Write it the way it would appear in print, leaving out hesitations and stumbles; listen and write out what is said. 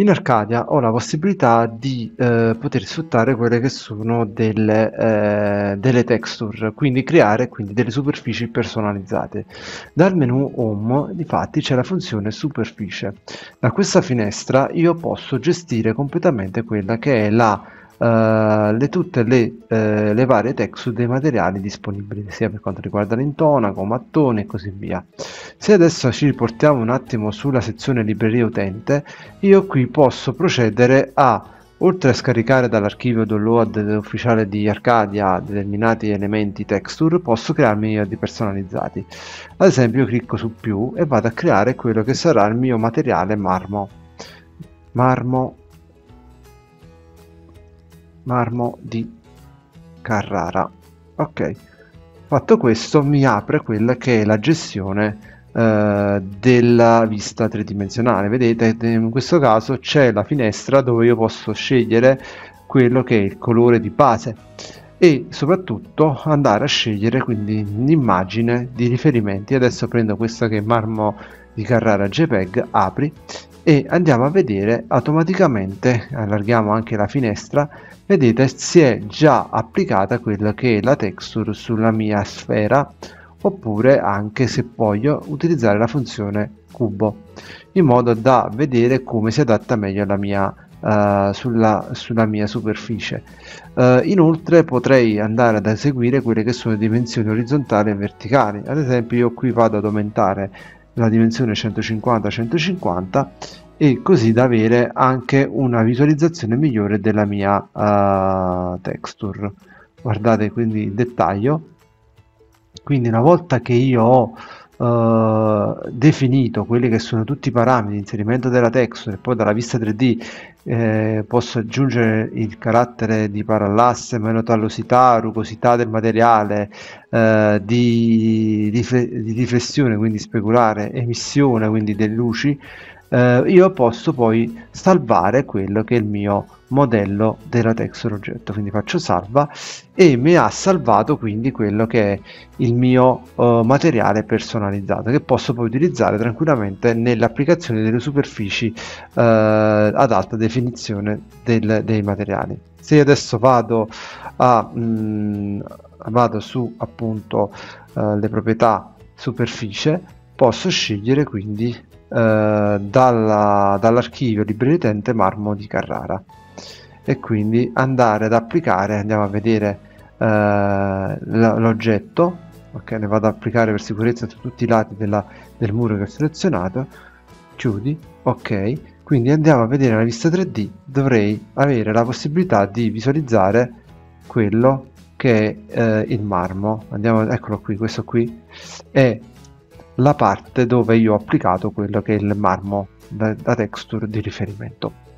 In Arcadia ho la possibilità di poter sfruttare quelle che sono delle texture, quindi creare delle superfici personalizzate. Dal menu Home, difatti, c'è la funzione superficie. Da questa finestra io posso gestire completamente quella che è tutte le varie texture dei materiali disponibili, sia per quanto riguarda l'intonaco, mattone e così via. Se adesso ci riportiamo un attimo sulla sezione libreria utente, io qui posso procedere a, oltre a scaricare dall'archivio download ufficiale di Arcadia determinati elementi texture, posso crearmi io di personalizzati. Ad esempio, io clicco su più e vado a creare quello che sarà il mio materiale marmo marmo di Carrara. Ok, fatto questo mi apre quella che è la gestione della vista tridimensionale. Vedete, in questo caso c'è la finestra dove io posso scegliere quello che è il colore di base e soprattutto andare a scegliere quindi un'immagine di riferimenti. Adesso prendo questa che è marmo di Carrara JPEG, apri e andiamo a vedere automaticamente, allarghiamo anche la finestra. Vedete, si è già applicata quella che è la texture sulla mia sfera, oppure anche se voglio utilizzare la funzione cubo, in modo da vedere come si adatta meglio alla mia, sulla mia superficie. Inoltre potrei andare ad eseguire quelle che sono le dimensioni orizzontali e verticali. Ad esempio, io qui vado ad aumentare la dimensione 150-150 e così da avere anche una visualizzazione migliore della mia texture. Guardate quindi il dettaglio. Quindi una volta che io ho definito quelli che sono tutti i parametri di inserimento della texture e poi dalla vista 3D posso aggiungere il carattere di parallasse, meno tallosità, rugosità del materiale, di riflessione, quindi speculare, emissione, quindi delle luci, io posso poi salvare quello che è il mio modello della texture oggetto. Quindi faccio salva e mi ha salvato quindi quello che è il mio materiale personalizzato, che posso poi utilizzare tranquillamente nell'applicazione delle superfici ad alta definizione dei materiali. Se io adesso vado su appunto le proprietà superficie, posso scegliere quindi dall'archivio libreria utente marmo di Carrara e quindi andare ad applicare. Andiamo a vedere l'oggetto. Ok, ne vado ad applicare per sicurezza su tutti i lati del muro che ho selezionato. Chiudi. Ok, quindi andiamo a vedere la vista 3D. Dovrei avere la possibilità di visualizzare quello che è il marmo. Andiamo, eccolo qui, questo qui è la parte dove io ho applicato quello che è il marmo da texture di riferimento.